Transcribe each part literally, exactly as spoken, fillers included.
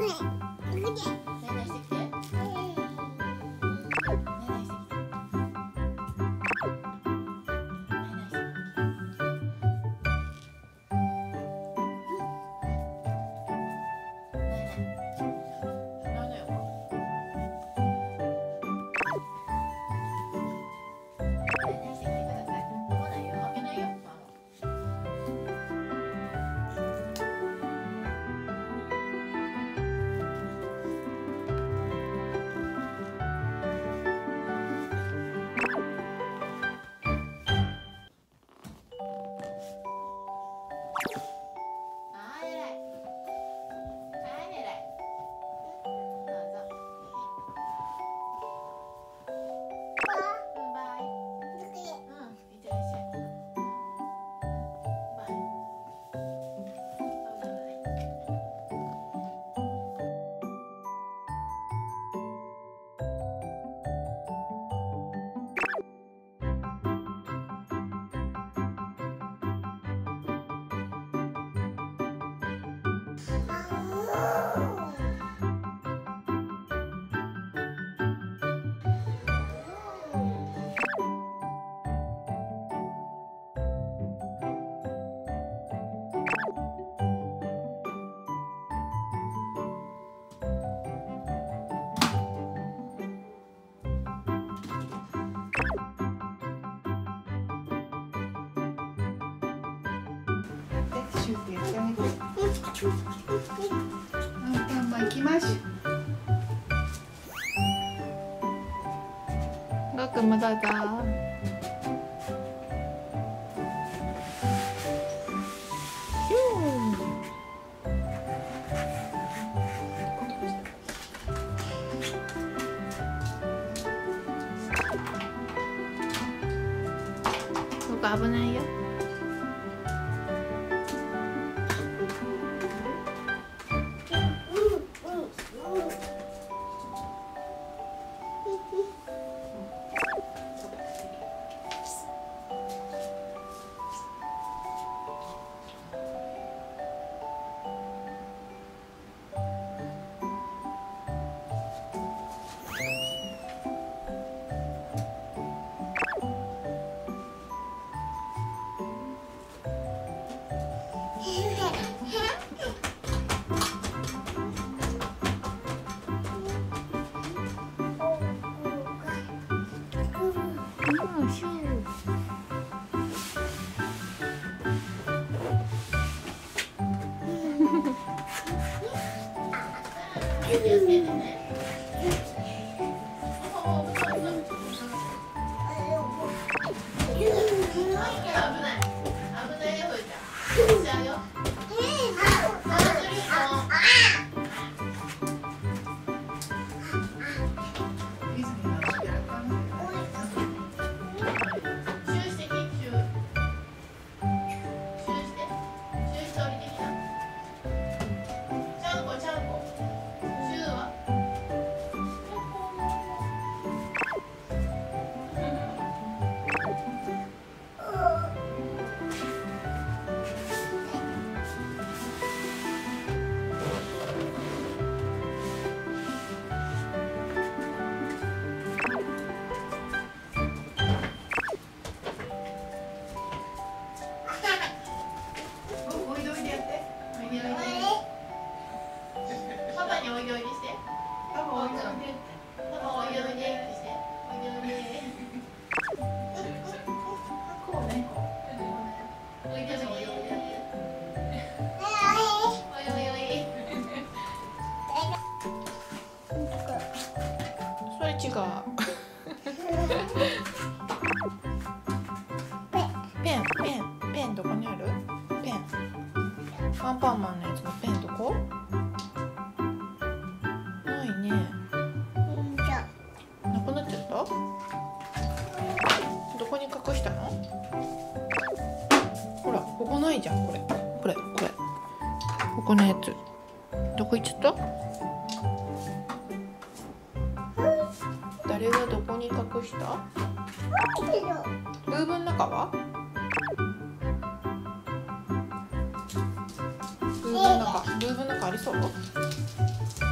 シューってやってあげて。アンパンマン行きましょう。ごくんもどうぞ。ごくん危ないよ。違うペンペンペンどこにある？ペンアンパンマンのやつのペンどこ？ないね。なくなっちゃった？どこに隠したの？ほらここないじゃん。これこれこれここのやつどこ行っちゃった？誰がどこに隠した？ブーブンの中は？ブーブンの中、ブーブンの中ありそう？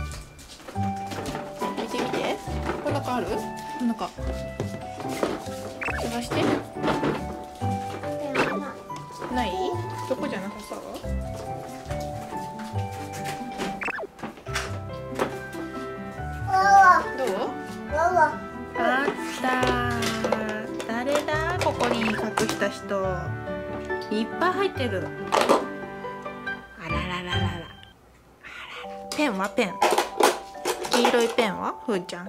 る？なんか探して。ない？どこじゃなさそう？どう？あったー。誰だ？ここに隠した人。いっぱい入ってる。あららららら。ペンはペン。黄色いペンはふーちゃん。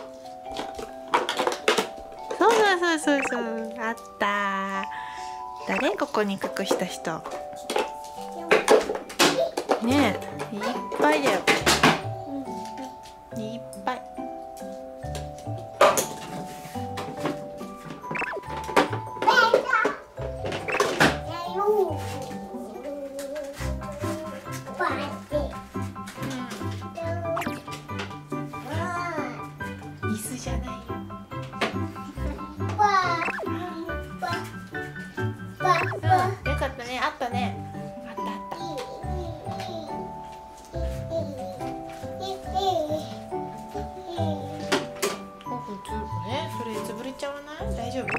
そうそうそうそうそう。あったー。誰？ここに隠した人。ねえ、いっぱいだよ。いっぱい。椅子じゃないよ。うん、よかったね、あったね。あったあった。お、普通ね、それ潰れちゃわない？大丈夫？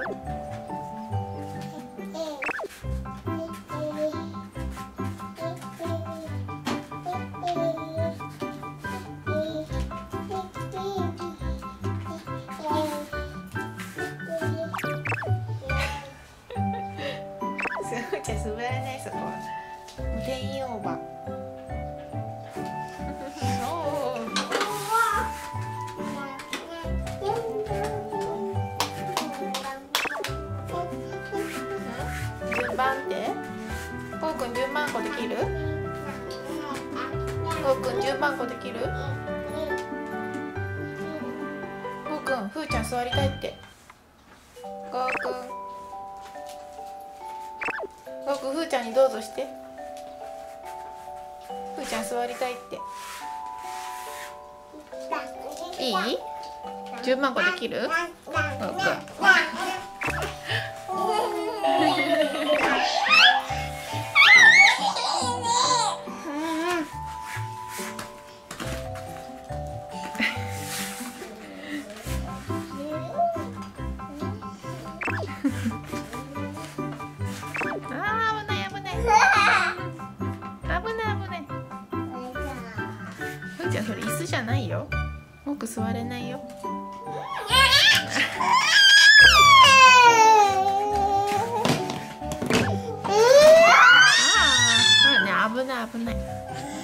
じゃあ滑らない、そこは。定員オーバー。順番って？こうくん順番こできる？こうくん順番こできる？こうくん、ふーちゃん座りたいって。こうくん。ごうくん、ふーちゃんにどうぞして。ふーちゃん座りたいって。いい？順番こできる？ごうくん。ふーちゃん、それ椅子じゃないよ。僕座れないよ。ああ、ね、危ない危ない。